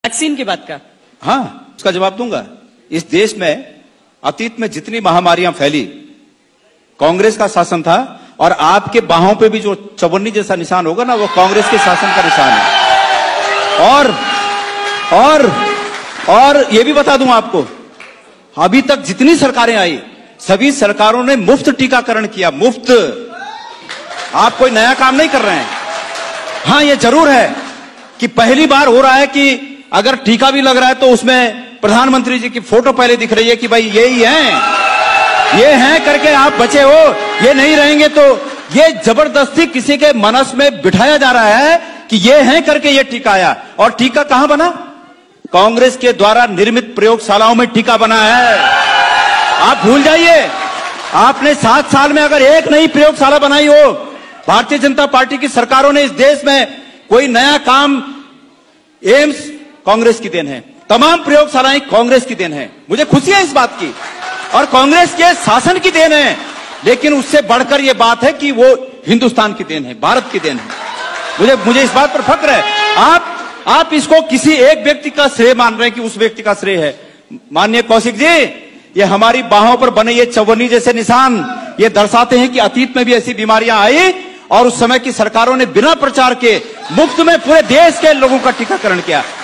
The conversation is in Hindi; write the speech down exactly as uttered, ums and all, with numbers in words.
वैक्सीन की बात का हाँ, उसका जवाब दूंगा। इस देश में अतीत में जितनी महामारियां फैली, कांग्रेस का शासन था, और आपके बाहों पे भी जो चवन्नी जैसा निशान होगा ना, वो कांग्रेस के शासन का निशान है। और और और ये भी बता दूं आपको, अभी तक जितनी सरकारें आई, सभी सरकारों ने मुफ्त टीकाकरण किया, मुफ्त। आप कोई नया काम नहीं कर रहे हैं। हाँ, ये जरूर है कि पहली बार हो रहा है कि अगर टीका भी लग रहा है तो उसमें प्रधानमंत्री जी की फोटो पहले दिख रही है कि भाई ये ही हैं, ये हैं करके आप बचे हो, ये नहीं रहेंगे तो। ये जबरदस्ती किसी के मनस में बिठाया जा रहा है कि ये हैं करके ये टीका आया। और टीका कहां बना? कांग्रेस के द्वारा निर्मित प्रयोगशालाओं में टीका बना है। आप भूल जाइए, आपने सात साल में अगर एक नई प्रयोगशाला बनाई हो, भारतीय जनता पार्टी की सरकारों ने इस देश में कोई नया काम, एम्स कांग्रेस की देन है, तमाम प्रयोगशालाएं कांग्रेस की देन है। मुझे खुशी है इस बात की, और कांग्रेस के शासन की देन है। लेकिन उससे बढ़कर यह बात है कि वो हिंदुस्तान की देन है, भारत की देन है। मुझे मुझे इस बात पर फक्र है। आप आप इसको किसी एक व्यक्ति का श्रेय मान रहे हैं कि उस व्यक्ति का श्रेय है। माननीय कौशिक जी, ये हमारी बाहों पर बने ये चवन्नी जैसे निशान ये दर्शाते हैं कि अतीत में भी ऐसी बीमारियां आई और उस समय की सरकारों ने बिना प्रचार के मुफ्त में पूरे देश के लोगों का टीकाकरण किया।